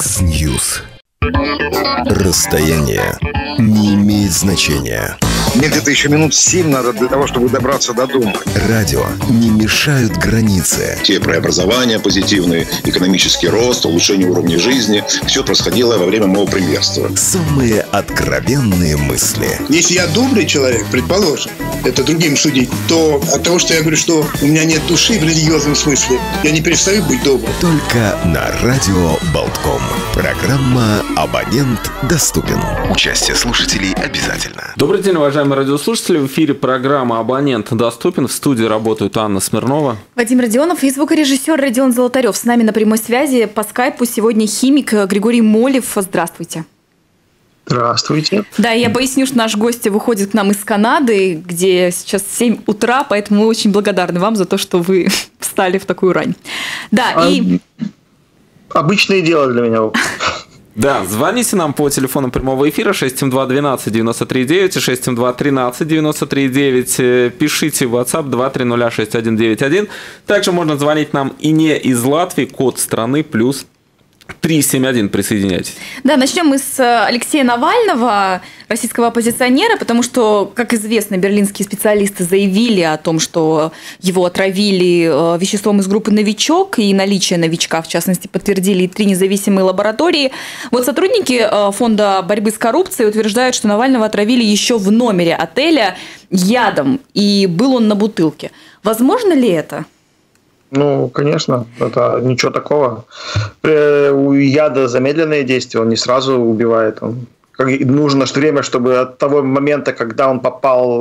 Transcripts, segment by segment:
X-News. Расстояние не имеет значения. Мне где-то еще минут 7 надо для того, чтобы добраться до дома. Радио не мешают границы. Те преобразования позитивные, экономический рост, улучшение уровня жизни. Все происходило во время моего премьерства. Самые откровенные мысли. Если я добрый человек, предположим, это другим судить, то от того, что я говорю, что у меня нет души в религиозном смысле, я не перестаю быть добрым. Только на радио Болтком. Программа «Абонент доступен». Участие слушателей обязательно. Добрый день, уважаемые радиослушатели. В эфире программа «Абонент доступен». В студии работают Анна Смирнова, Вадим Родионов и звукорежиссер Родион Золотарев. С нами на прямой связи по скайпу сегодня химик Григорий Молев. Здравствуйте. Здравствуйте. Да, я поясню, что наш гость выходит к нам из Канады, где сейчас 7 утра, поэтому мы очень благодарны вам за то, что вы встали в такую рань. Да, и... Обычное дело для меня. Да, звоните нам по телефону прямого эфира 672-12-93-9 и 672-13-93-9. Пишите в WhatsApp 2306191. Также можно звонить нам и не из Латвии, код страны плюс 371. Присоединяйтесь. Да, начнем мы с Алексея Навального, российского оппозиционера, потому что, как известно, берлинские специалисты заявили о том, что его отравили веществом из группы «Новичок», и наличие новичка, в частности, подтвердили 3 независимые лаборатории. Вот сотрудники Фонда борьбы с коррупцией утверждают, что Навального отравили еще в номере отеля ядом, и был он на бутылке. Возможно ли это? Ну, конечно, это ничего такого. У яда замедленное действие, он не сразу убивает. Нужно время, чтобы от того момента, когда он попал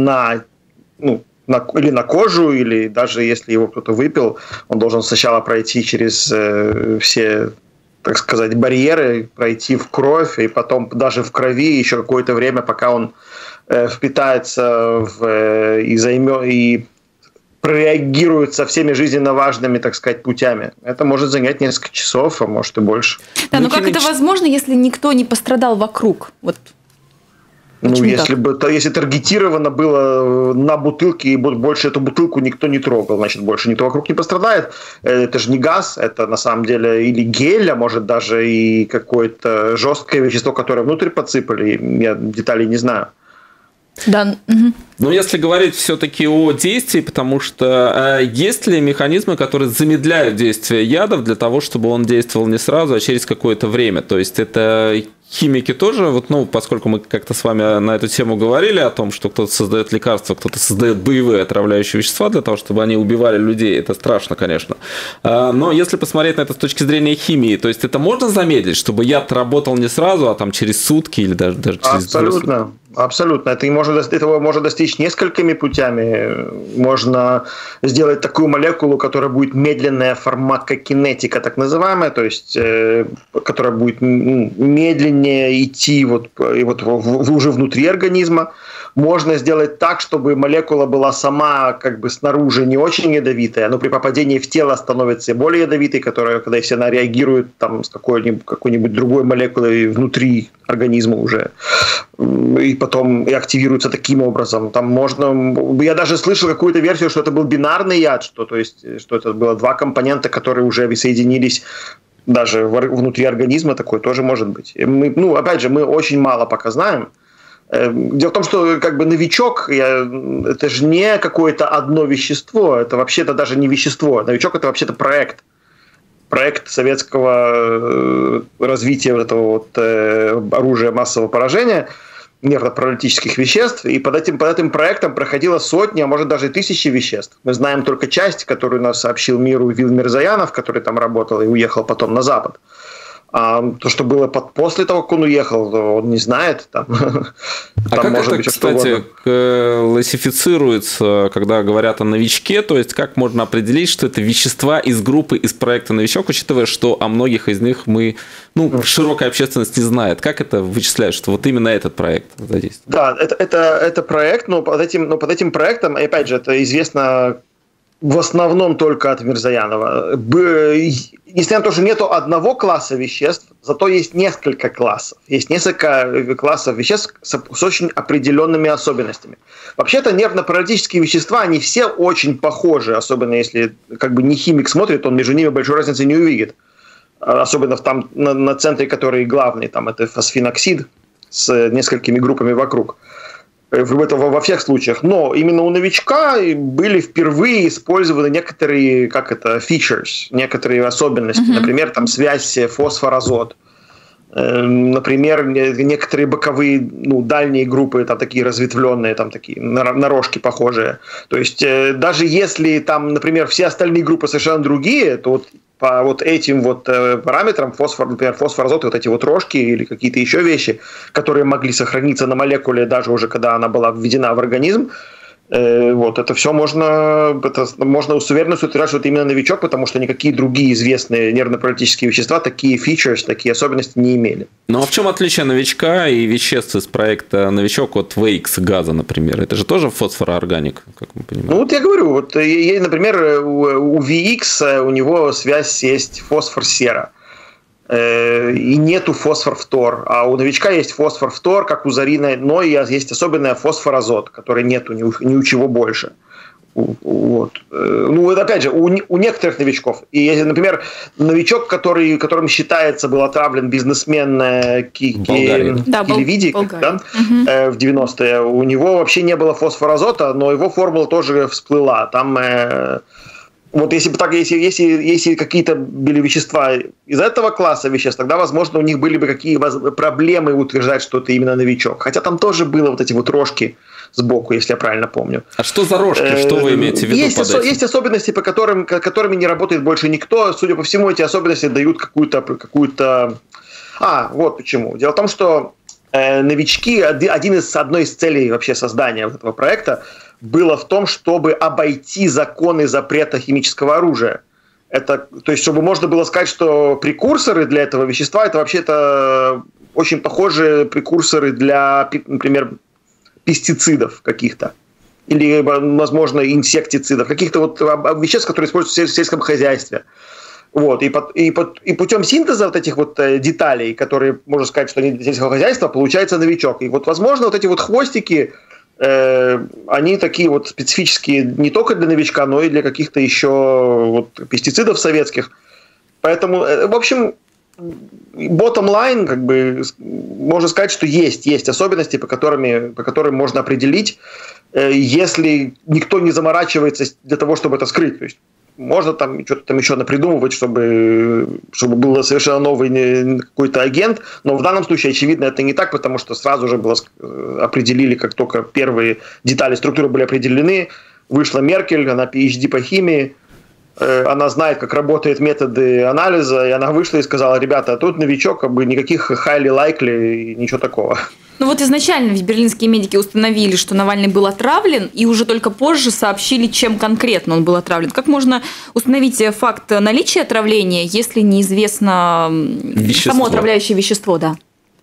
или на кожу, или даже если его кто-то выпил, он должен сначала пройти через все, так сказать, барьеры, пройти в кровь, и потом даже в крови еще какое-то время, пока он впитается и реагирует со всеми жизненно важными, так сказать, путями. Это может занять несколько часов, а может и больше. Да, но как это возможно, если никто не пострадал вокруг? Вот. Если таргетировано было на бутылке, и больше эту бутылку никто не трогал, значит, больше никто вокруг не пострадает. Это же не газ, это на самом деле или гель, а может даже и какое-то жесткое вещество, которое внутрь подсыпали. Я деталей не знаю. Да. Ну, если говорить все-таки о действии, потому что есть ли механизмы, которые замедляют действие ядов для того, чтобы он действовал не сразу, а через какое-то время? То есть это химики тоже, поскольку мы как-то с вами на эту тему говорили о том, что кто-то создает лекарства, кто-то создает боевые отравляющие вещества для того, чтобы они убивали людей, это страшно, конечно. Но если посмотреть на это с точки зрения химии, то есть это можно замедлить, чтобы яд работал не сразу, а там через сутки или даже через... Абсолютно. Абсолютно. Этого можно достичь несколькими путями. Можно сделать такую молекулу, которая будет медленная фармакокинетика, так называемая, то есть которая будет медленнее идти уже внутри организма. Можно сделать так, чтобы молекула была сама как бы снаружи не очень ядовитая, но при попадении в тело становится более ядовитой, которая, если она реагирует там, с какой-нибудь другой молекулой внутри организма уже, и потом и активируется таким образом. Там можно... Я даже слышал какую-то версию, что это был бинарный яд, что это было 2 компонента, которые уже соединились даже внутри организма, такое тоже может быть. Опять же, мы очень мало пока знаем. Дело в том, что новичок это же не какое-то одно вещество, это вообще-то даже не вещество. Новичок это вообще-то проект советского развития этого оружия массового поражения, нервно-паралитических веществ, и под этим проектом проходило сотни, а может даже 1000 веществ. Мы знаем только часть, которую нас сообщил миру Вил Мирзаянов, который там работал и уехал потом на Запад. А то, что было после того, как он уехал, он не знает. Там как может это, быть, кстати, классифицируется, когда говорят о новичке? То есть, как можно определить, что это вещества из группы, из проекта «Новичок», учитывая, что о многих из них широкая общественность не знает? Как это вычисляют, что вот именно этот проект задействует? Да, это проект, но под этим проектом, и опять же, это известно в основном только от Мирзаянова. Несмотря на то, что нет одного класса веществ, зато есть несколько классов. Есть несколько классов веществ с очень определенными особенностями. Вообще-то нервно-паралитические вещества, они все очень похожи, особенно если не химик смотрит, он между ними большой разницы не увидит. особенно там на центре, который главный, там это фосфиноксид с несколькими группами вокруг. Это во всех случаях. Но именно у новичка были впервые использованы некоторые, features, некоторые особенности. Например, там связь фосфор-азот. Например, некоторые боковые, дальние группы, там такие разветвленные, там такие на рожки похожие. То есть даже если там, например, все остальные группы совершенно другие, то вот по вот этим вот параметрам например, фосфор-азот, вот эти вот рожки или какие-то еще вещи, которые могли сохраниться на молекуле даже уже когда она была введена в организм, вот это все можно с уверенностью утверждать, что это именно новичок, потому что никакие другие известные нервно-паралитические вещества такие features, такие особенности не имели. Ну а в чем отличие новичка и веществ из проекта «Новичок» от VX газа, например? Это же тоже фосфороорганик, как мы понимаем? Ну вот я говорю, вот, например, у VX у него связь есть фосфор-сера. И нету фосфор-фтор. А у новичка есть фосфор-фтор, как у зарина, но есть особенная фосфор-азот, который нету ни у чего больше. Вот. Ну, это опять же, у некоторых новичков. И, например, новичок, которым считается был отравлен бизнесмен Килевиди в 90-е, у него вообще не было фосфор-азота, но его формула тоже всплыла. Там... Вот если какие-то были вещества из этого класса веществ, тогда, возможно, у них были бы какие проблемы утверждать, что это именно новичок. Хотя там тоже было вот эти вот рожки сбоку, если я правильно помню. А что за рожки? Что вы имеете в виду под этим? Есть особенности, которыми не работает больше никто. Судя по всему, эти особенности дают какую-то... вот почему. Дело в том, что новички, одной из целей вообще создания вот этого проекта было в том, чтобы обойти законы запрета химического оружия. То есть, чтобы можно было сказать, что прекурсоры для этого вещества, это вообще-то очень похожие прекурсоры для, например, пестицидов каких-то. Или, возможно, инсектицидов. Каких-то вот веществ, которые используются в сельском хозяйстве. Вот. И путем синтеза вот этих вот деталей, которые, можно сказать, что они для сельского хозяйства, получается новичок. И вот, возможно, вот эти вот хвостики, они такие вот специфические не только для новичка, но и для каких-то еще вот пестицидов советских. Поэтому, в общем, bottom line, можно сказать, что есть особенности, по которым можно определить, если никто не заморачивается для того, чтобы это скрыть. То есть можно там что-то там еще напридумывать, чтобы был совершенно новый какой-то агент, но в данном случае, очевидно, это не так, потому что сразу же определили, как только первые детали структуры были определены, вышла Меркель, она PhD по химии, она знает, как работают методы анализа, и она вышла и сказала: ребята, тут новичок, никаких highly likely, ничего такого. Ну вот изначально ведь берлинские медики установили, что Навальный был отравлен, и уже только позже сообщили, чем конкретно он был отравлен. Как можно установить факт наличия отравления, если неизвестно само отравляющее вещество? Да.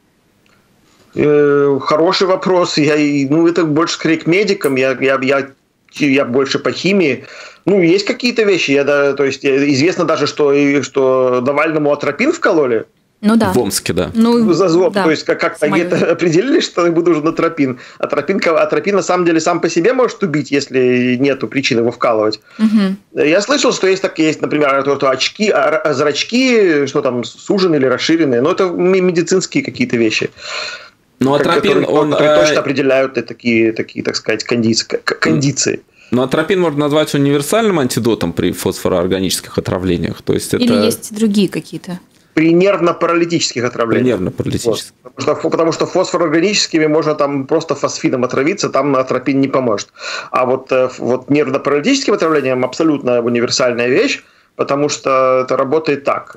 Хороший вопрос. Это больше скорее к медикам. Я больше по химии. Есть какие-то вещи. То есть известно даже, что Навальному атропин вкололи. Ну да. В Омске, да. За злоб. Да. То есть как-то где-то определили, что нужен атропин. Атропин на самом деле сам по себе может убить, если нету причин его вкалывать. Угу. Я слышал, что есть, например, зрачки, что там сужены или расширенные. Но это медицинские какие-то вещи. Но атропин, которые точно определяют такие, так сказать, кондиции. Но атропин можно назвать универсальным антидотом при фосфороорганических отравлениях. То есть Или есть другие какие-то? При нервно-паралитических отравлениях. Вот. Потому что фосфороорганическими можно там просто фосфином отравиться, там атропин не поможет. А вот нервно-паралитическим отравлением абсолютно универсальная вещь, потому что это работает так.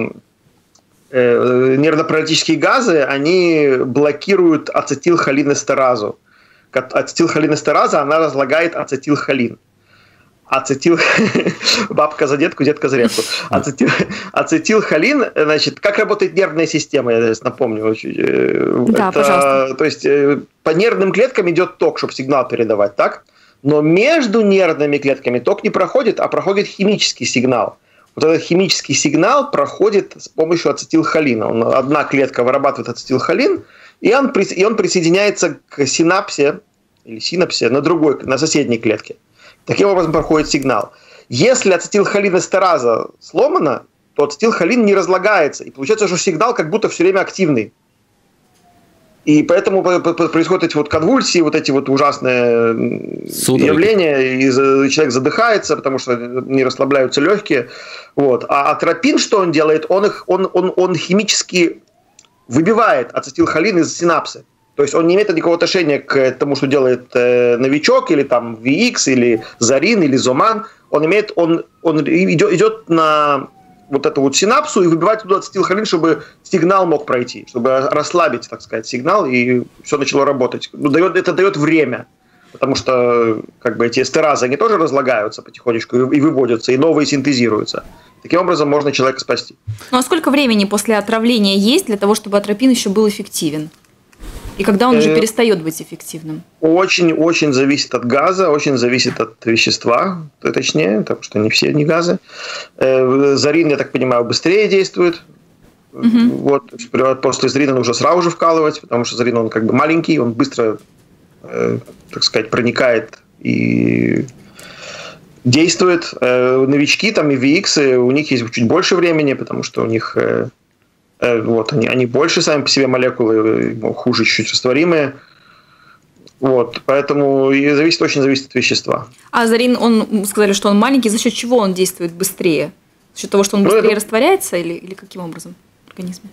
Нервно-паралитические газы, они блокируют ацетилхолинэстеразу. Ацетилхолинэстераза, она разлагает ацетилхолин. Бабка за детку, детка за репку. Ацетилхолин, значит, как работает нервная система, я напомню. Да, пожалуйста. То есть по нервным клеткам идет ток, чтобы сигнал передавать, так? Но между нервными клетками ток не проходит, а проходит химический сигнал. Вот этот химический сигнал проходит с помощью ацетилхолина. Одна клетка вырабатывает ацетилхолин, и он присоединяется к синапсе на соседней клетке. Таким образом проходит сигнал. Если ацетилхолинэстераза сломана, то ацетилхолин не разлагается. И получается, что сигнал как будто все время активный. И поэтому происходят эти вот конвульсии, вот эти вот ужасные явления, и человек задыхается, потому что не расслабляются легкие. Вот. А атропин, что он делает? Он химически выбивает ацетилхолин из синапсы. То есть он не имеет никакого отношения к тому, что делает новичок, или там VX, или Зарин, или Зоман. Он идет на вот эту вот синапсу и выбивать туда ацетилхолин, чтобы сигнал мог пройти, чтобы расслабить, так сказать, сигнал, и все начало работать. Это дает время, потому что как бы эти эстеразы, они тоже разлагаются потихонечку и выводятся, и новые синтезируются. Таким образом можно человека спасти. Ну а сколько времени после отравления есть для того, чтобы атропин еще был эффективен? И когда он уже перестает быть эффективным? Очень зависит от газа, очень зависит от вещества, точнее, потому что не все газы. Зарин, я так понимаю, быстрее действует. Вот, после зарина нужно сразу же вкалывать, потому что зарин, он как бы маленький, он быстро, так сказать, проникает и действует. Новички там и VX, у них есть чуть больше времени, потому что у них... Вот, они больше сами по себе молекулы, хуже чуть-чуть растворимые. Вот, поэтому очень зависит от вещества. А Зарин, сказали, что он маленький, за счет чего он действует быстрее? За счет того, что он быстрее растворяется или каким образом в организме?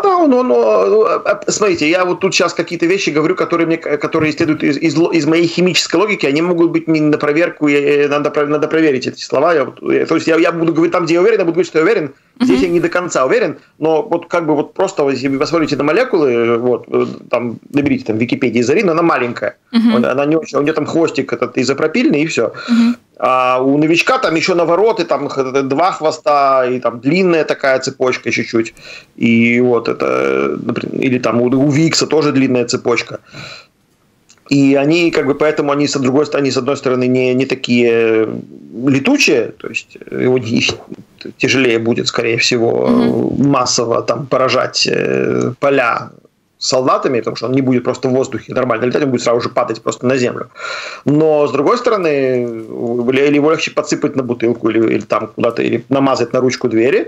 Да, смотрите, я вот тут сейчас какие-то вещи говорю, которые следуют из моей химической логики, они могут быть не на проверку, надо проверить эти слова. То есть я буду говорить там, где я уверен, я буду говорить, что я уверен. Здесь я не до конца уверен, но вот как бы вот просто, если вы посмотрите на молекулы, вот, там, наберите там в Википедии Зарин, она маленькая, она не очень, у нее там хвостик этот изопропильный и все. А у новичка там еще навороты, там 2 хвоста, и там длинная такая цепочка чуть-чуть. И вот это, например, или там у Викса тоже длинная цепочка. И они, как бы, поэтому они, с одной стороны, не такие летучие, то есть их тяжелее будет, скорее всего, массово там поражать поля солдатами, потому что он не будет просто в воздухе нормально летать, он будет сразу же падать просто на землю. Но, с другой стороны, или его легче подсыпать на бутылку, или там куда-то, или намазать на ручку двери.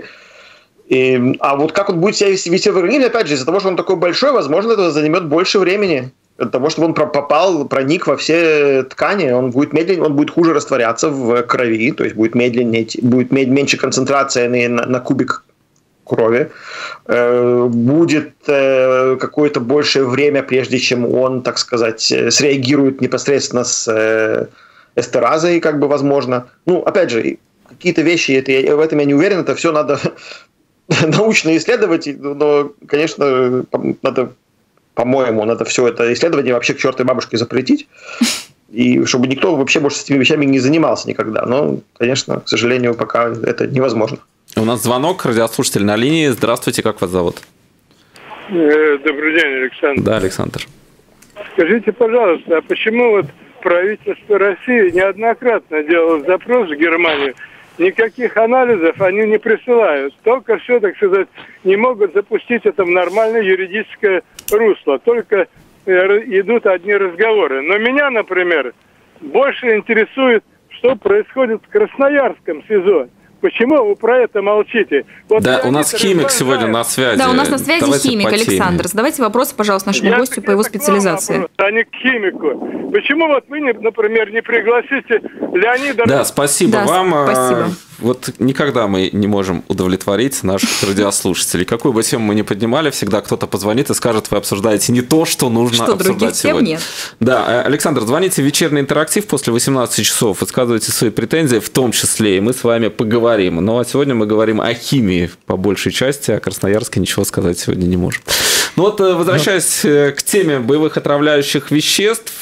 А вот как он будет себя вести в организме, опять же, из-за того, что он такой большой, возможно, это займет больше времени. Для того, чтобы он проник во все ткани, он будет медленнее, он будет хуже растворяться в крови, то есть будет медленнее, будет меньше концентрация на кубик крови, будет какое-то большее время, прежде чем он, так сказать, среагирует непосредственно с эстеразой, как бы, возможно. Ну, опять же, какие-то вещи, в этом я не уверен, это все надо научно исследовать, но, конечно, надо... По-моему, надо все это исследование вообще к чертовой бабушке запретить, и чтобы никто вообще больше с этими вещами не занимался никогда. Но, конечно, к сожалению, пока это невозможно. У нас звонок, радиослушатель на линии. Здравствуйте, как вас зовут? Добрый день, Александр. Да, Александр. Скажите, пожалуйста, а почему вот правительство России неоднократно делало запрос в Германию, никаких анализов они не присылают. Только все, так сказать, не могут запустить это в нормальное юридическое русло. Только идут одни разговоры. Но меня, например, больше интересует, что происходит в Красноярском СИЗО. Почему вы про это молчите? Вот да, у нас химик сегодня на связи. Да, у нас на связи давайте химик Александр. Задавайте вопросы, пожалуйста, нашему гостю по его специализации. Вопрос, а не к химику. Почему вот вы, например, не пригласите Леонида... Да, спасибо вам. Спасибо. Вот никогда мы не можем удовлетворить наших радиослушателей. Какую бы тему мы ни поднимали, всегда кто-то позвонит и скажет, вы обсуждаете не то, что нужно обсуждать сегодня. Нет. Да, Александр, звоните в вечерний интерактив после 18 часов, высказывайте свои претензии, в том числе, и мы с вами поговорим. Ну, а сегодня мы говорим о химии по большей части, о Красноярске ничего сказать сегодня не можем. Ну вот, возвращаясь к теме боевых отравляющих веществ,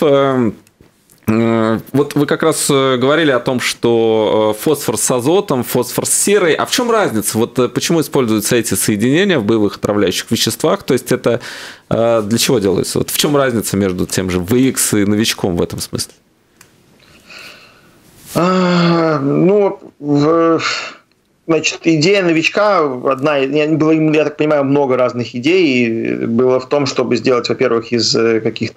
вот вы как раз говорили о том, что фосфор с азотом, фосфор с серой. А в чем разница? Вот почему используются эти соединения в боевых отравляющих веществах? То есть это для чего делается? Вот в чем разница между тем же VX и новичком в этом смысле? Значит, идея новичка одна, я так понимаю, много разных идей. Было в том, чтобы сделать, во-первых, из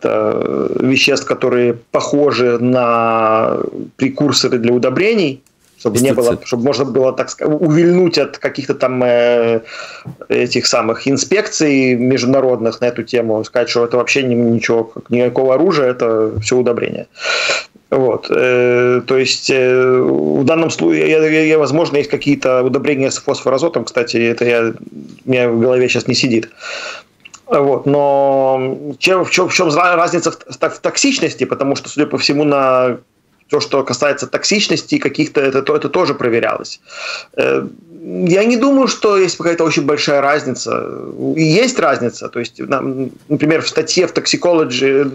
каких-то веществ, которые похожи на прекурсоры для удобрений, чтобы не было, чтобы можно было, так сказать, увильнуть от каких-то там этих самых инспекций международных на эту тему, сказать, что это вообще ничего, никакого оружия, это все удобрение. Вот. То есть в данном случае, возможно, есть какие-то удобрения с фосфорозотом, кстати, это у меня в голове сейчас не сидит. Вот. Но в чем разница в токсичности? Потому что, судя по всему, на то, что касается токсичности каких-то, это тоже проверялось. Я не думаю, что есть какая-то очень большая разница. Есть разница. То есть, например, в статье в Toxicology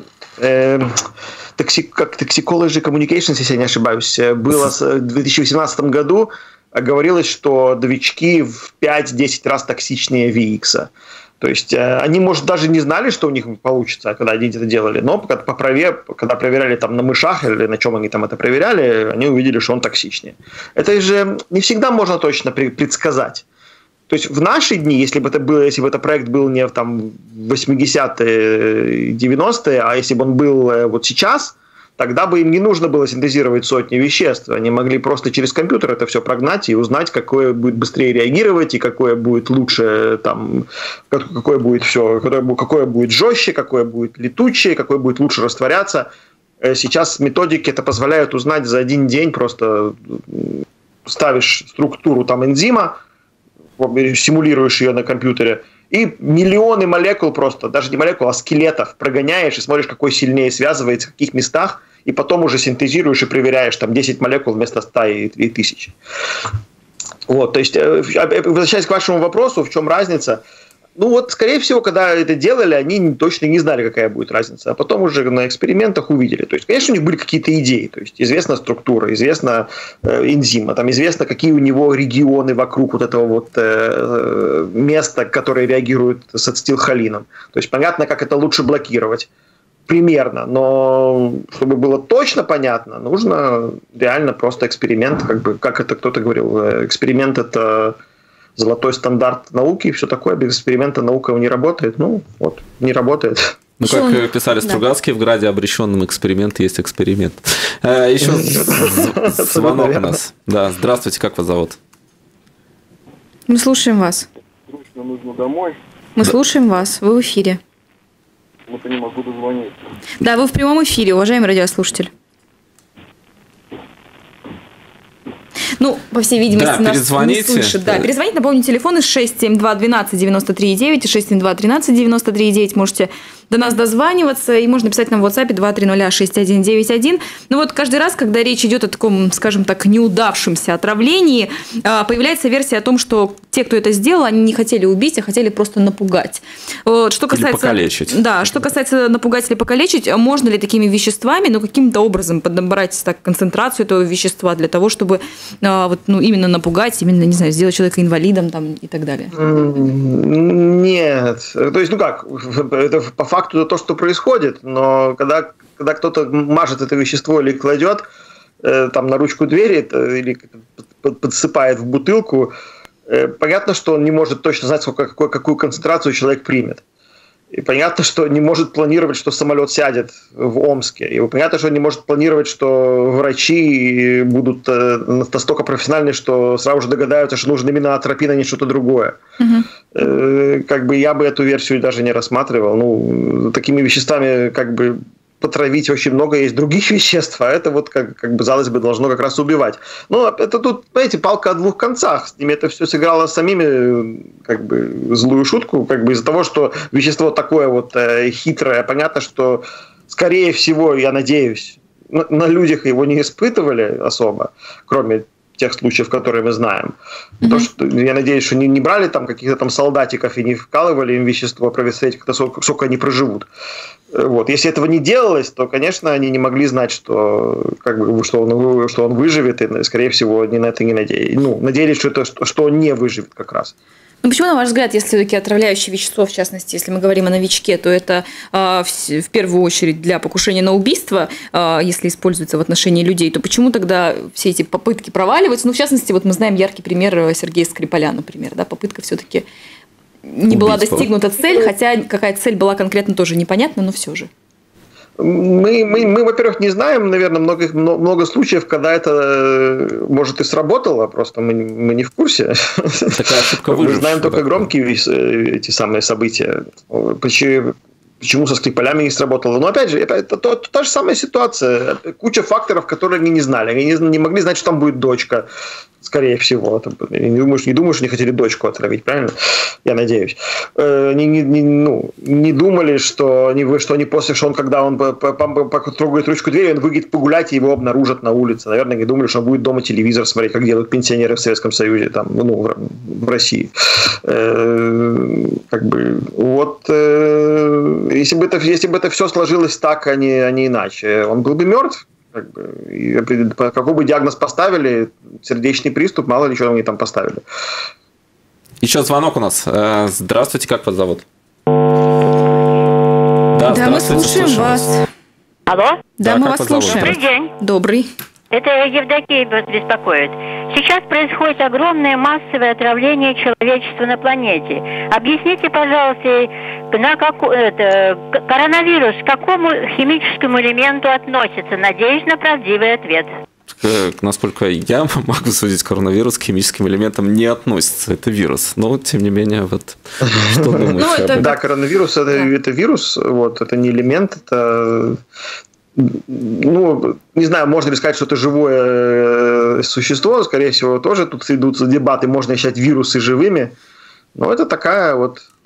Communications, если я не ошибаюсь, было в 2018 году, говорилось, что новички в 5-10 раз токсичнее VX. То есть они, может, даже не знали, что у них получится, когда они это делали, но когда проверяли там на мышах или на чем они там это проверяли, они увидели, что он токсичнее. Это же не всегда можно точно предсказать. То есть в наши дни, если бы этот проект был не в там 80-е, 90-е, а если бы он был вот сейчас, тогда бы им не нужно было синтезировать сотни веществ. Они могли просто через компьютер это все прогнать и узнать, какое будет быстрее реагировать, и какое будет лучше, там, какое будет все, какое будет жестче, какое будет летучее, какое будет лучше растворяться. Сейчас методики это позволяют узнать за один день, просто ставишь структуру там энзима, симулируешь ее на компьютере, и миллионы молекул просто, даже не молекул, а скелетов прогоняешь и смотришь, какой сильнее связывается, в каких местах, и потом уже синтезируешь и проверяешь, там 10 молекул вместо 100 и 1000. Вот, то есть, возвращаясь к вашему вопросу, в чем разница? Ну вот, скорее всего, когда это делали, они точно не знали, какая будет разница, а потом уже на экспериментах увидели. То есть, конечно, у них были какие-то идеи, то есть известна структура, известна энзима, там известно, какие у него регионы вокруг вот этого вот места, которые реагируют с ацетилхолином. То есть понятно, как это лучше блокировать. Примерно, но чтобы было точно понятно, нужно реально просто эксперимент, как это кто-то говорил, эксперимент это золотой стандарт науки и все такое, без эксперимента наука не работает, ну вот, не работает. Ну, как писали Стругацкие в «Граде обреченном, эксперимент есть эксперимент». Еще звонок у нас. Да, здравствуйте, как вас зовут? Мы слушаем вас. Срочно нужно домой. Мы слушаем вас, вы в эфире. Вот я не могу дозвониться. Да, вы в прямом эфире, уважаемый радиослушатель. Ну, по всей видимости, нас не слышит. Да, перезвоните, напомню, телефоны 672-12-93-9 и 672-13-93-9. Можете до нас дозваниваться, и можно писать нам в WhatsApp 2306191. Ну вот каждый раз, когда речь идет о таком, скажем так, неудавшемся отравлении, появляется версия о том, что те, кто это сделал, они не хотели убить, а хотели просто напугать. Вот, что касается, или покалечить. Да, что касается напугать или покалечить, можно ли такими веществами, ну, каким-то образом подобрать так, концентрацию этого вещества для того, чтобы вот, ну, именно напугать, именно, не знаю, сделать человека инвалидом там, и так далее? Нет. То есть, ну как, это по факту то, что происходит, но когда кто-то мажет это вещество или кладет там на ручку двери или подсыпает в бутылку, понятно, что он не может точно знать, какую концентрацию человек примет. И понятно, что не может планировать, что самолет сядет в Омске. И понятно, что не может планировать, что врачи будут настолько профессиональны, что сразу же догадаются, что нужно именно атропин, а не что-то другое. Угу. Как бы я бы эту версию даже не рассматривал. Ну, такими веществами как бы потравить очень много есть других веществ, а это вот, как бы, казалось бы, должно как раз убивать. Но это тут, знаете, палка о двух концах. С ними это все сыграло самими, как бы, злую шутку, как бы из-за того, что вещество такое вот хитрое. Понятно, что, скорее всего, я надеюсь, на людях его не испытывали особо, кроме тех случаев, которые мы знаем. Mm-hmm. То, что, я надеюсь, что не брали там каких-то там солдатиков и не вкалывали им вещество, проверить, сколько они проживут. Вот. Если этого не делалось, то, конечно, они не могли знать, что, как бы, что он выживет, и, скорее всего, они на это не надеялись. Ну, надеялись, что он не выживет как раз. Ну, почему, на ваш взгляд, если все-таки отравляющее вещество, в частности, если мы говорим о новичке, то это в первую очередь для покушения на убийство, если используется в отношении людей, то почему тогда все эти попытки проваливаются? Ну, в частности, вот мы знаем яркий пример Сергея Скрипаля, например, да, попытка все-таки не была достигнута цель, хотя какая цель была конкретно тоже непонятна, но все же. Мы, во-первых, не знаем, наверное, много случаев, когда это, может, и сработало, просто мы не в курсе. Такая ошибка Мы выжившего. знаем только громкие эти самые события. Почему со Скрипалями не сработало? Но, опять же, это та же самая ситуация. Куча факторов, которые они не знали. Они не могли знать, что там будет дочка, скорее всего. Не думаю, что они хотели дочку отравить, правильно? Я надеюсь. Не думали, что они после, что он, когда он потрогает ручку двери, он выйдет погулять, и его обнаружат на улице. Наверное, не думали, что он будет дома телевизор смотреть, как делают пенсионеры в Советском Союзе, там, в России. Если бы это все сложилось так, а не иначе, он был бы мертв. Какой бы диагноз поставили, сердечный приступ, мало ли что они там поставили. Еще звонок у нас. Здравствуйте, как вас зовут? Да, мы слушаем вас. Алло? Да, мы вас слушаем. Добрый день. Добрый. Это Евдокия вас беспокоит. Сейчас происходит огромное массовое отравление человечества на планете. Объясните, пожалуйста, коронавирус к какому химическому элементу относится? Надеюсь на правдивый ответ. Насколько я могу судить, коронавирус к химическим элементам не относится. Это вирус. Но, тем не менее, вот что думаете об этом? Да, коронавирус – это вирус, это не элемент, это... не знаю, можно ли сказать, что это живое существо, скорее всего, тоже тут идут дебаты, можно считать вирусы живыми, но это такая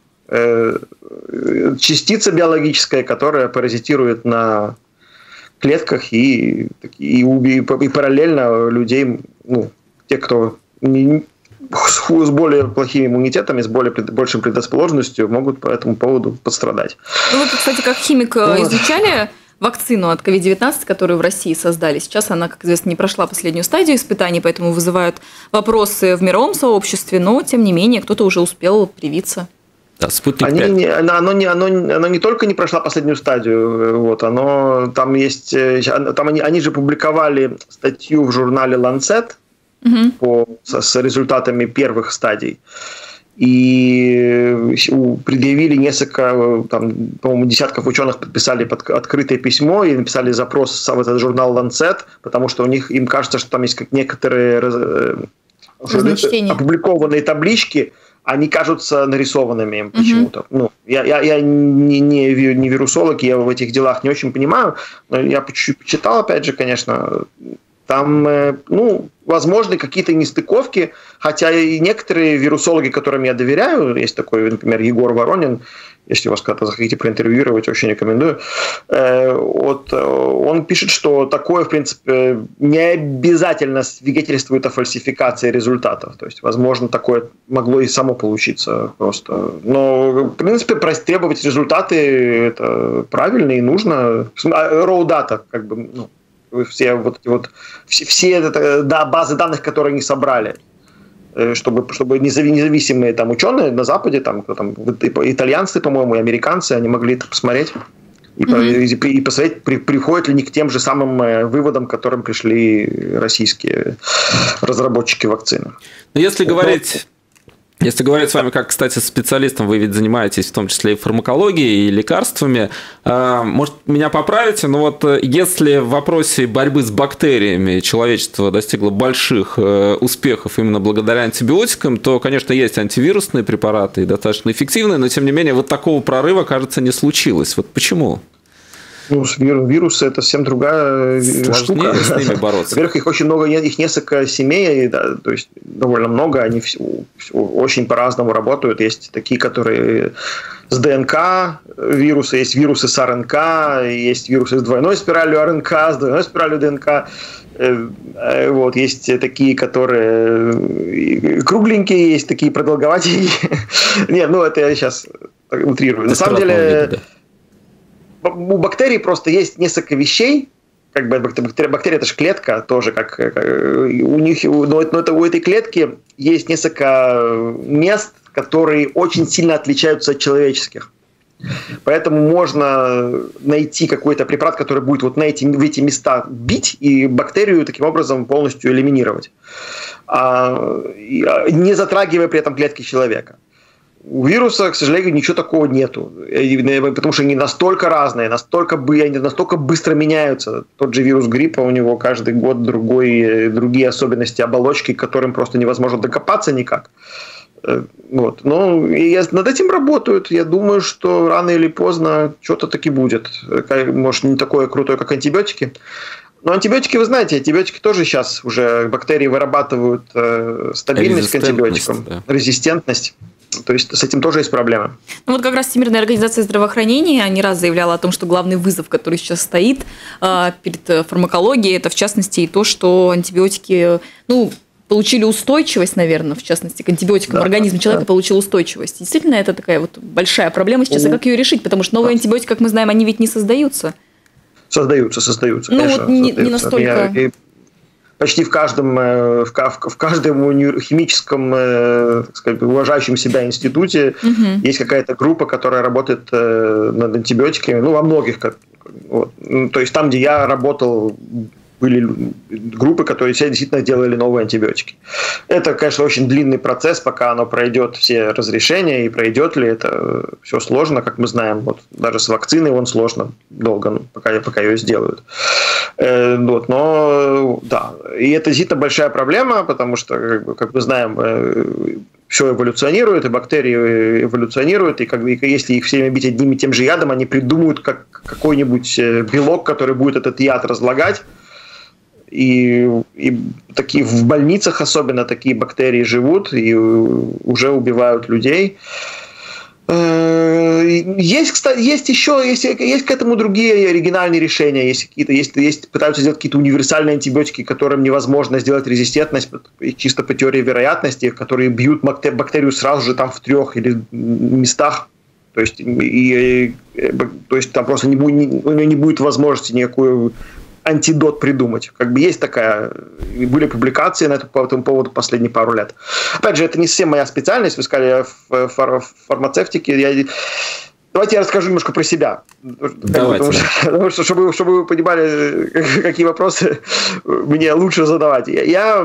частица биологическая, которая паразитирует на клетках и параллельно людей, те, кто с более плохим иммунитетом и с большей предрасположенностью, могут по этому поводу пострадать. Вы, кстати, как химик изучали вакцину от COVID-19, которую в России создали. Сейчас она, как известно, не прошла последнюю стадию испытаний, поэтому вызывают вопросы в мировом сообществе, но, тем не менее, кто-то уже успел привиться. Да, спутник 5. Оно не только не прошла последнюю стадию, там есть, они же публиковали статью в журнале Lancet с результатами первых стадий. И предъявили несколько, по-моему, десятков ученых подписали открытое письмо и написали запрос в этот журнал Lancet, потому что им кажется, что там есть как некоторые опубликованные таблички, они кажутся нарисованными почему-то. Я не вирусолог, я в этих делах не очень понимаю, но я почитал, опять же, конечно, там, возможны какие-то нестыковки, хотя и некоторые вирусологи, которым я доверяю, есть такой, например, Егор Воронин, если вас когда-то захотите проинтервьюировать, очень рекомендую, он пишет, что такое, в принципе, не обязательно свидетельствует о фальсификации результатов. То есть, возможно, такое могло и само получиться просто. Но, в принципе, требовать результаты – это правильно и нужно. Raw data, все базы данных, которые они собрали, чтобы независимые ученые на Западе, итальянцы, по-моему, и американцы, они могли это посмотреть и посмотреть, приходят ли они к тем же самым выводам, к которым пришли российские разработчики вакцины. Если говорить с вами как, кстати, специалистом, вы ведь занимаетесь в том числе и фармакологией, и лекарствами, может, меня поправите, но если в вопросе борьбы с бактериями человечество достигло больших успехов именно благодаря антибиотикам, то, конечно, есть антивирусные препараты, и достаточно эффективные, но, тем не менее, такого прорыва, кажется, не случилось. Почему? Вирусы – это совсем другая штука. С ними бороться. Во-первых, их очень много, их несколько семей, то есть довольно много, они очень по-разному работают. Есть такие, которые с ДНК вирусы, есть вирусы с РНК, есть вирусы с двойной спиралью РНК, с двойной спиралью ДНК. Есть такие, которые кругленькие, есть такие продолговатенькие. Это я сейчас утрирую. На самом деле... У бактерий просто есть несколько вещей, бактерия это же клетка тоже, у них, но у этой клетки есть несколько мест, которые очень сильно отличаются от человеческих. Поэтому можно найти какой-то препарат, который будет в эти места бить и бактерию таким образом полностью элиминировать, не затрагивая при этом клетки человека. у вируса, к сожалению, ничего такого нету. Потому что они настолько разные, настолько быстро меняются. Тот же вирус гриппа, у него каждый год другие особенности оболочки, к которым просто невозможно докопаться никак. Вот. Но над этим работают. Я думаю, что рано или поздно что-то таки будет. Может, не такое крутое, как антибиотики. Но антибиотики, вы знаете, антибиотики тоже сейчас уже бактерии вырабатывают стабильность к антибиотикам, резистентность. То есть с этим тоже есть проблемы. Ну вот как раз Всемирная организация здравоохранения не раз заявляла о том, что главный вызов, который сейчас стоит перед фармакологией, это в частности и то, что антибиотики, получили устойчивость, наверное, в частности, к антибиотикам. Организм человека получил устойчивость. Действительно, это такая вот большая проблема сейчас. А как ее решить? Потому что новые антибиотики, как мы знаем, они ведь не создаются. Создаются. Ну конечно, вот не настолько... Почти в каждом химическом, так сказать, уважающем себя институте есть какая-то группа, которая работает над антибиотиками. Во многих. Вот. То есть там, где я работал, были группы, которые действительно делали новые антибиотики. Это, конечно, очень длинный процесс, пока оно пройдет все разрешения, и пройдет ли это все сложно, как мы знаем. Вот даже с вакциной он сложно, долго, пока ее сделают. Вот, но да, и это действительно большая проблема, потому что, как мы знаем, все эволюционирует, и бактерии эволюционируют, и если их все время бить одним и тем же ядом, они придумают какой-нибудь белок, который будет этот яд разлагать. И такие в больницах особенно такие бактерии живут и уже убивают людей. Есть к этому другие оригинальные решения. Пытаются сделать какие-то универсальные антибиотики, которым невозможно сделать резистентность чисто по теории вероятности, которые бьют бактерию сразу же там в 3 или местах. То есть там просто у нее не будет возможности никакую антидот придумать. Есть такая... Были публикации по этому поводу последние пару лет. Опять же, это не совсем моя специальность. Вы сказали в фармацевтике. Давайте я расскажу немножко про себя. Потому что, чтобы вы понимали, какие вопросы мне лучше задавать. Я,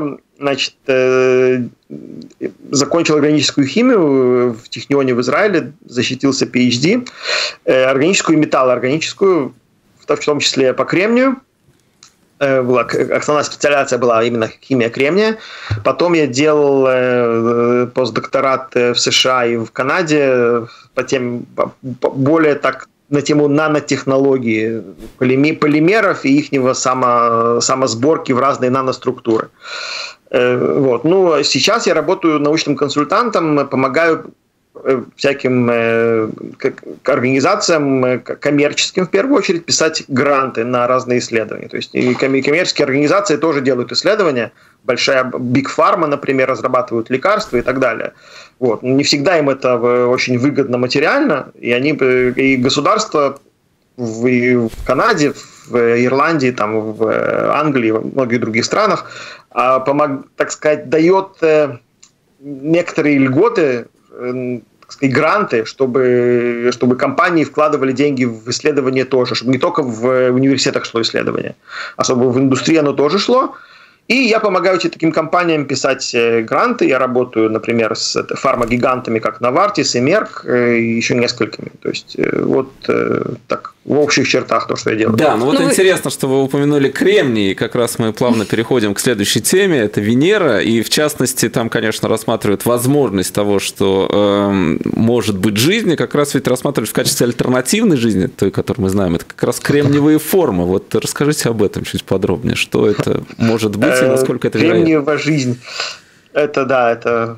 закончил органическую химию в Технионе в Израиле, защитился PhD, органическую и металлоорганическую, в том числе по кремнию. Основная специализация была именно химия кремния. Потом я делал постдокторат в США и в Канаде более так на тему нанотехнологии полимеров и их самосборки в разные наноструктуры. Вот. Сейчас я работаю научным консультантом, помогаю всяким организациям коммерческим в первую очередь писать гранты на разные исследования. То есть и коммерческие организации тоже делают исследования. Большая Big Pharma, например, разрабатывают лекарства и так далее. Вот. Не всегда им это очень выгодно материально, и государство в Канаде, в Ирландии, в Англии, во многих других странах, так сказать, дает некоторые льготы, гранты, чтобы компании вкладывали деньги в исследования тоже, чтобы не только в университетах шло исследование, а чтобы в индустрии оно тоже шло. И я помогаю таким компаниям писать гранты. Я работаю, например, с фармагигантами, как Novartis и Merck, и еще несколькими. То есть вот так в общих чертах то, что я делаю. Да, интересно, что вы упомянули кремний, и как раз мы плавно переходим к следующей теме, это Венера, и в частности там, конечно, рассматривают возможность того, что может быть жизнь, и как раз ведь рассматривают в качестве альтернативной жизни, той, которую мы знаем, это как раз кремниевые формы. Вот расскажите об этом чуть подробнее, что это может быть и насколько это вероятно. Кремниевая жизнь, это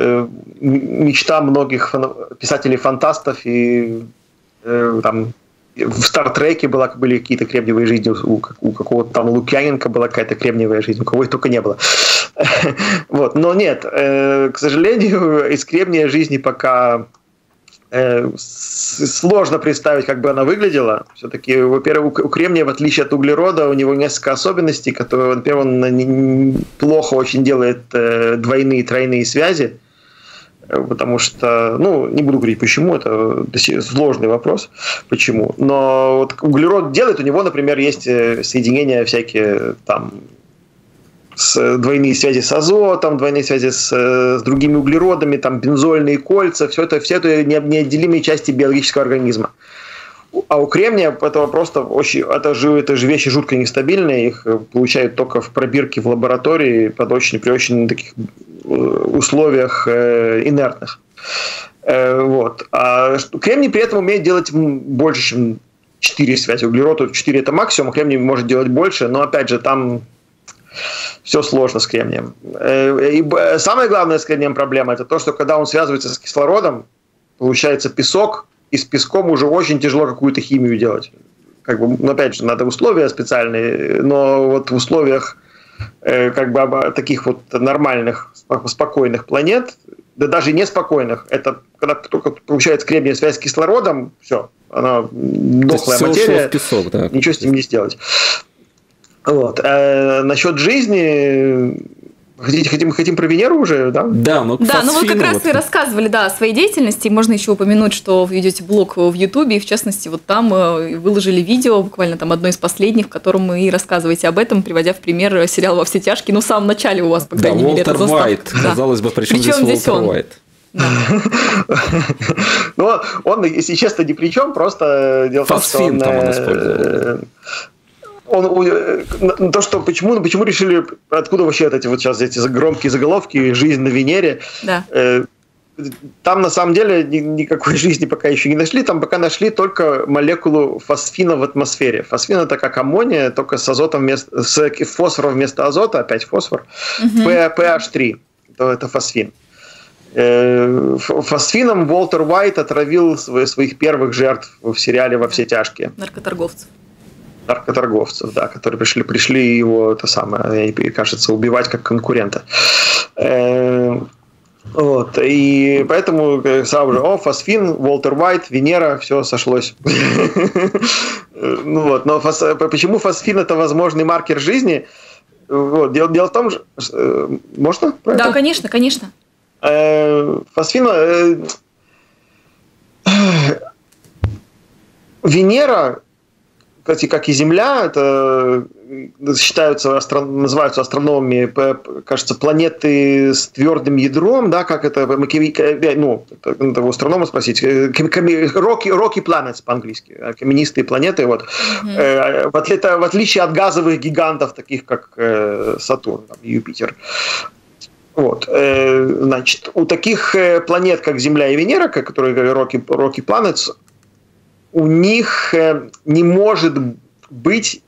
мечта многих писателей-фантастов, и там в Стартреке были какие-то кремниевые жизни, у какого-то там Лукьяненко была какая-то кремниевая жизнь, у кого их только не было. Вот. Но нет, к сожалению, из кремния жизни пока сложно представить, как бы она выглядела. Все-таки, во-первых, у кремния, в отличие от углерода, у него несколько особенностей, которые, например, он плохо очень делает двойные, тройные связи, потому что, не буду говорить почему, это сложный вопрос, почему, но вот углерод делает, у него, например, есть соединения всякие там двойные связи с азотом, двойные связи с другими углеродами, там бензольные кольца, все это неотделимые части биологического организма. А у кремния этого просто очень... Это же вещи жутко нестабильные, их получают только в пробирке в лаборатории при очень таких условиях инертных. Вот. А кремний при этом умеет делать больше, чем 4 связи. Углерод 4 это максимум, а кремний может делать больше, но опять же там все сложно с кремнием. И самая главная с кремнием проблема это то, что когда он связывается с кислородом, получается песок, и с песком уже очень тяжело какую-то химию делать. Опять же, надо условия специальные, но вот в условиях таких вот нормальных, спокойных планет, да даже неспокойных, это когда только получается кремниевая связь с кислородом, все, она дохлая материя, песок, да, ничего с ним не сделать. Вот. Насчет жизни... Хотим про Венеру уже, да? Да, вы как раз и рассказывали, о своей деятельности. Можно еще упомянуть, что вы ведете блог в Ютубе, и в частности, вот там выложили видео, буквально там одно из последних, в котором вы и рассказываете об этом, приводя в пример сериал «Во все тяжкие». В самом начале у вас, по крайней мере, это заставка. Уолтер Уайт, казалось бы, причем здесь Уолтер Уайт? Ну, он, если честно, ни при чем, просто дело в том, что он использовал. То, что почему решили, откуда вообще эти громкие заголовки «Жизнь на Венере». Да. Там на самом деле никакой жизни пока еще не нашли, там пока нашли только молекулу фосфина в атмосфере. Фосфин это как аммония, только с фосфором вместо азота, опять фосфор, PH3, это фосфин. Фосфином Уолтер Уайт отравил своих первых жертв в сериале «Во все тяжкие». Наркоторговцев, да, которые пришли его, кажется, убивать как конкурента. Вот. И поэтому сразу же, фосфин, Уолтер Уайт, Венера, все сошлось. Но почему фосфин это возможный маркер жизни? Дело в том, что... Можно? Да, конечно. Фосфин... Венера, как и Земля, это называются астрономами, кажется, планеты с твердым ядром, да, как это, это у астронома спросить, rocky planets по-английски, каменистые планеты, вот. В отличие от газовых гигантов, таких как Сатурн, Юпитер. Вот. Значит, у таких планет, как Земля и Венера, которые rocky planets, у них не может быть,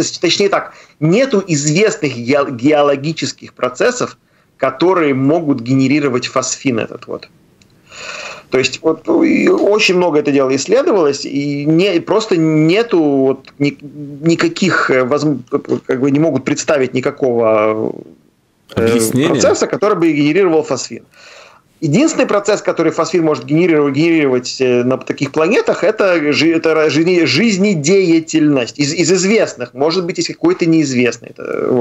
нету известных геологических процессов, которые могут генерировать фосфин этот вот. То есть очень много это дело исследовалось, и просто нету никаких, не могут представить никакого процесса, который бы генерировал фосфин. Единственный процесс, который фосфин может генерировать на таких планетах, это жизнедеятельность. Из известных. Может быть, есть какой-то неизвестный.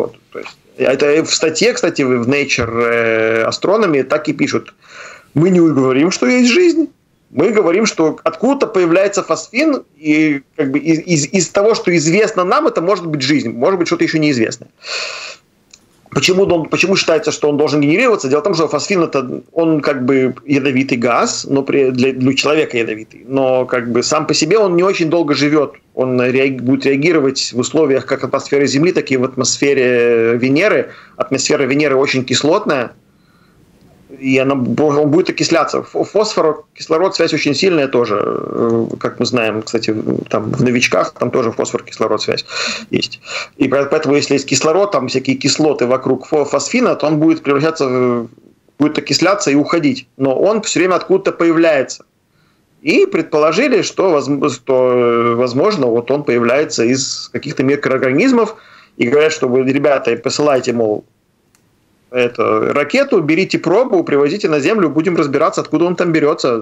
Это в статье, кстати, в Nature Astronomy так и пишут. Мы не говорим, что есть жизнь. Мы говорим, что откуда-то появляется фосфин, и из того, что известно нам, это может быть жизнь. Может быть, что-то еще неизвестное. Почему считается, что он должен генерироваться? Дело в том, что фосфин он ядовитый газ, но для человека ядовитый. Но сам по себе он не очень долго живет. Он будет реагировать в условиях как атмосферы Земли, так и в атмосфере Венеры. Атмосфера Венеры очень кислотная, и он будет окисляться. Фосфор, кислород, связь очень сильная тоже. Как мы знаем, кстати, там в новичках там тоже фосфор-кислород связь есть. И поэтому, если есть кислород, там всякие кислоты вокруг фосфина, то он будет будет окисляться и уходить. Но он все время откуда-то появляется. И предположили, что возможно, он появляется из каких-то микроорганизмов. И говорят, что вы, ребята, посылайте, мол, ракету, берите пробу, привозите на Землю, будем разбираться, откуда он там берется.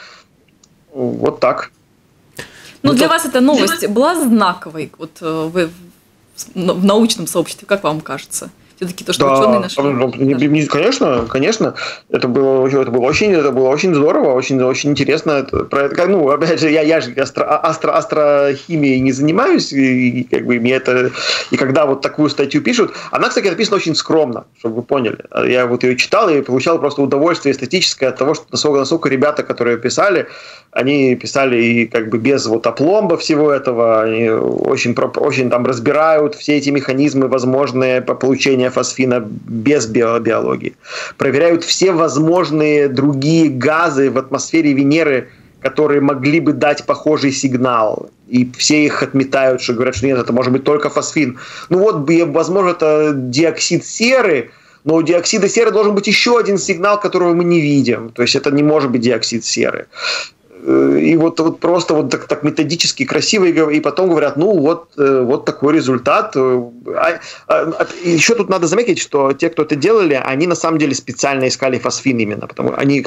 Вот так. Для вас эта новость была знаковой в научном сообществе, как вам кажется? Все-таки то, что ученые нашли. Конечно. Это было очень здорово, очень интересно. Ну, опять же, я же астрохимией не занимаюсь, и как бы мне это... И когда вот такую статью пишут, она, кстати, написана очень скромно, чтобы вы поняли. Я вот ее читал и получал просто удовольствие эстетическое от того, что насколько ребята, которые писали, они писали и как бы без вот опломба всего этого, они очень там разбирают все эти механизмы возможные по получению фосфина без биологии. Проверяют все возможные другие газы в атмосфере Венеры, которые могли бы дать похожий сигнал. И все их отметают, что говорят, что нет, это может быть только фосфин. Ну вот, возможно, это диоксид серы, но у диоксида серы должен быть еще один сигнал, которого мы не видим. То есть это не может быть диоксид серы. И вот просто вот так методически красиво, и потом говорят, ну вот такой результат. Еще тут надо заметить, что те, кто это делали, они на самом деле специально искали фосфин именно, потому что они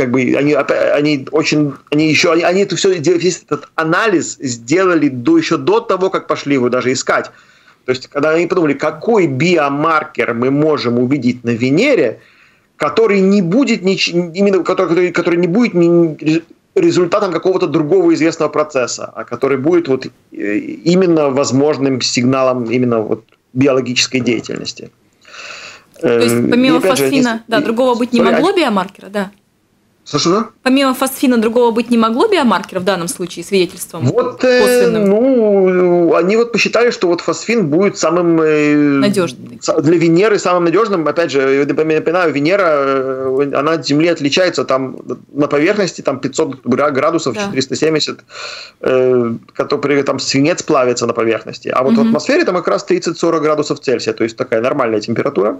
это все, весь этот анализ сделали еще до того, как пошли его даже искать. То есть, когда они подумали, какой биомаркер мы можем увидеть на Венере, который не будет который не будет результатом какого-то другого известного процесса, а который будет вот именно возможным сигналом именно вот биологической деятельности. То есть помимо фосфина, другого быть не могло биомаркера, да? Что? Помимо фосфина другого быть не могло биомаркера в данном случае свидетельством? Вот, они вот посчитали, что вот фосфин будет самым надежным. Для Венеры самым надежным. Опять же, напоминаю, Венера, она от Земли отличается там на поверхности там 500 градусов, 470, который там свинец плавится на поверхности. А вот в атмосфере там как раз 30-40 градусов Цельсия, то есть такая нормальная температура.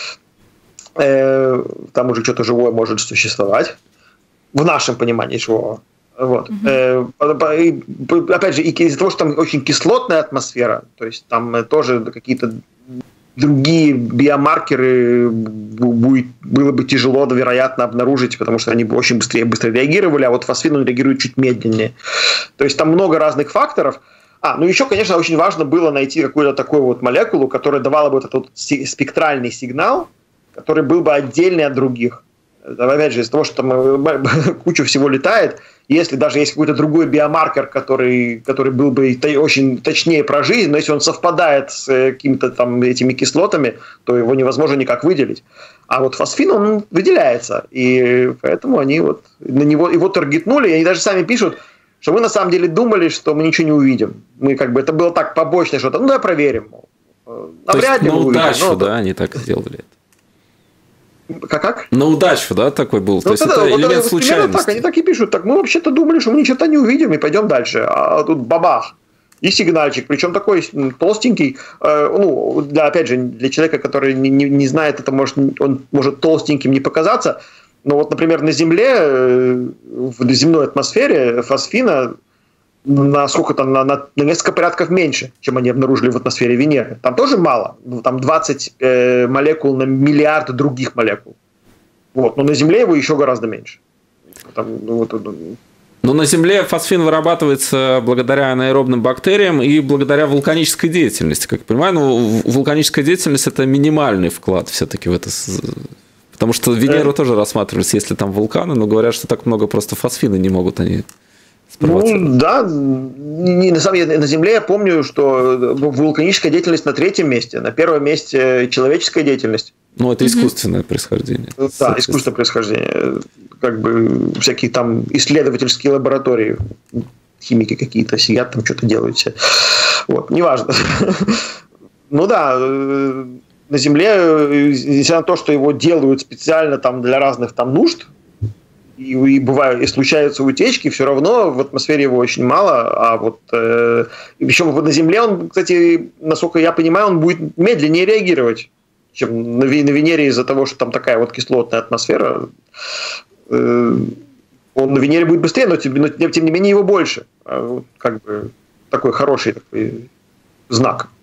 Там уже что-то живое может существовать. В нашем понимании живого. Вот. Опять же, из-за того, что там очень кислотная атмосфера, то есть там тоже какие-то другие биомаркеры было бы тяжело, вероятно, обнаружить, потому что они бы очень быстро реагировали, а вот фосфин он реагирует чуть медленнее. То есть там много разных факторов. Ну еще, конечно, очень важно было найти какую-то такую вот молекулу, которая давала бы этот вот спектральный сигнал, который был бы отдельный от других. Опять же, из-за того, что там куча всего летает, если даже есть какой-то другой биомаркер, который был бы очень точнее про жизнь, но если он совпадает с какими-то там этими кислотами, то его невозможно никак выделить. А вот фосфин, он выделяется, и поэтому они вот на него его таргетнули, и они даже сами пишут, что мы на самом деле думали, что мы ничего не увидим. Мы как бы, это было так побочное что-то, давай проверим. Навряд ли мы увидим. На удачу, да, они так сделали это. Как? На удачу, да, такой был. То есть это элемент случайности. Так, они так и пишут. Так, мы вообще-то думали, что мы ничего не увидим и пойдем дальше. А тут бабах. И сигнальчик, причем такой толстенький. Опять же, для человека, который не знает, он может толстеньким не показаться. Но вот, например, на Земле, в земной атмосфере фосфина на сколько там, на несколько порядков меньше, чем они обнаружили в атмосфере Венеры. Там тоже мало. Там 20 молекул на миллиард других молекул. Вот. Но на Земле его еще гораздо меньше. Но на Земле фосфин вырабатывается благодаря анаэробным бактериям и благодаря вулканической деятельности. Как я понимаю, вулканическая деятельность – это минимальный вклад все-таки в это. Потому что Венеру тоже рассматривались, если там вулканы, но говорят, что так много просто фосфина не могут они. На самом деле, на Земле я помню, что вулканическая деятельность на 3-м месте, на 1-м месте человеческая деятельность. Это искусственное происхождение. Да, искусственное происхождение. Как бы всякие там исследовательские лаборатории, химики какие-то сидят, там что-то делают все. Вот, неважно. На Земле, несмотря на то, что его делают специально там для разных там нужд, и бывают, и случаются утечки, все равно в атмосфере его очень мало. А вот причем на Земле он, кстати, насколько я понимаю, он будет медленнее реагировать, чем на Венере из-за того, что там такая вот кислотная атмосфера. Он на Венере будет быстрее, но тем не менее его больше. Как бы такой хороший такой знак.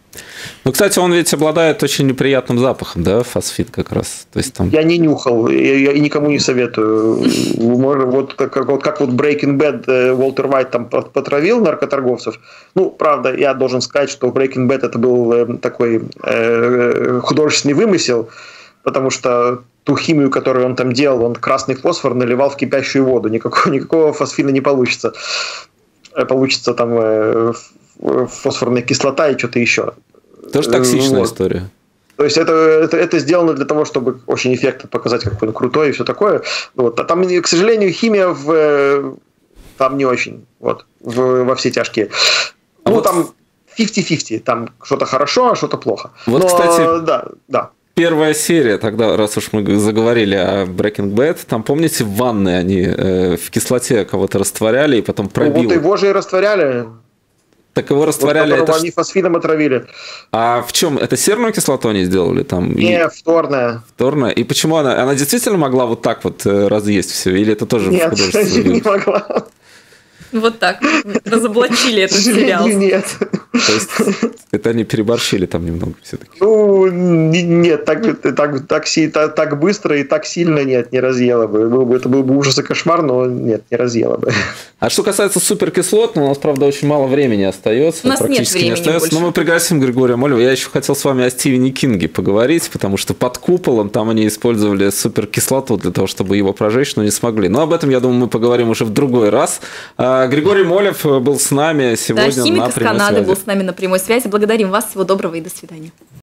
Ну, кстати, он ведь обладает очень неприятным запахом, да, фосфит как раз. То есть там... Я не нюхал, я никому не советую. Вот как вот Breaking Bad Уолтер Уайт там потравил наркоторговцев. Ну, правда, я должен сказать, что Breaking Bad это был такой художественный вымысел, потому что ту химию, которую он там делал, он красный фосфор наливал в кипящую воду. Никакого фосфина не получится. Получится там фосфорная кислота и что-то еще. Тоже токсичная история. То есть это сделано для того, чтобы очень эффектно показать, какой он крутой и все такое. Вот. А там, к сожалению, химия там не очень. Вот. Во все тяжкие. Ну, вот там 50-50. Там что-то хорошо, а что-то плохо. Вот, но, кстати, да. Первая серия, тогда, раз уж мы заговорили о Breaking Bad, там, помните, в ванной они в кислоте кого-то растворяли и потом пробило. Вот его же и растворяли. Так его растворяли. Вот, они фосфином отравили. А в чем? Это серную кислоту они сделали? Там? Не, вторная. Вторная? И почему она действительно могла вот так вот разъесть все? Или это тоже нет, художественное? Не могла. Вот так. Разоблачили этот сериал. Нет. То есть это они переборщили там немного все-таки? Ну, нет, так быстро и так сильно нет, не разъела бы. Это был бы ужас и кошмар, но нет, не разъела бы. А что касается суперкислот, у нас, правда, очень мало времени остается. У нас нет времени остается. больше. Но мы пригласим Григория Молева. Я еще хотел с вами о Стивене Кинге поговорить, потому что под куполом там они использовали суперкислоту для того, чтобы его прожечь, но не смогли. Но об этом, я думаю, мы поговорим уже в другой раз. Григорий Молев был с нами сегодня на прямой связи. Да, химик из Канады был с нами на прямой связи. Благодарим вас. Всего доброго и до свидания.